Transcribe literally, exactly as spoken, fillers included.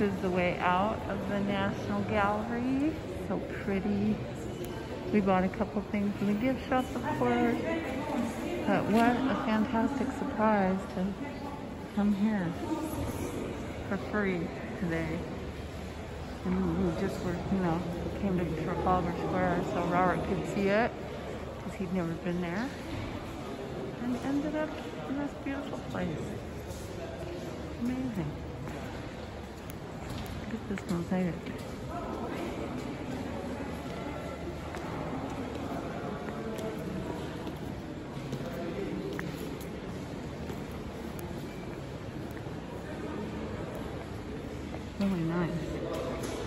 is the way out of the National Gallery. So pretty. We bought a couple things in the gift shop, of course. But what a fantastic surprise to come here for free today. And we just were, you know, came to Trafalgar Square so Robert could see it because he'd never been there. And ended up in this beautiful place. Amazing. Look at this mosaic. Really nice.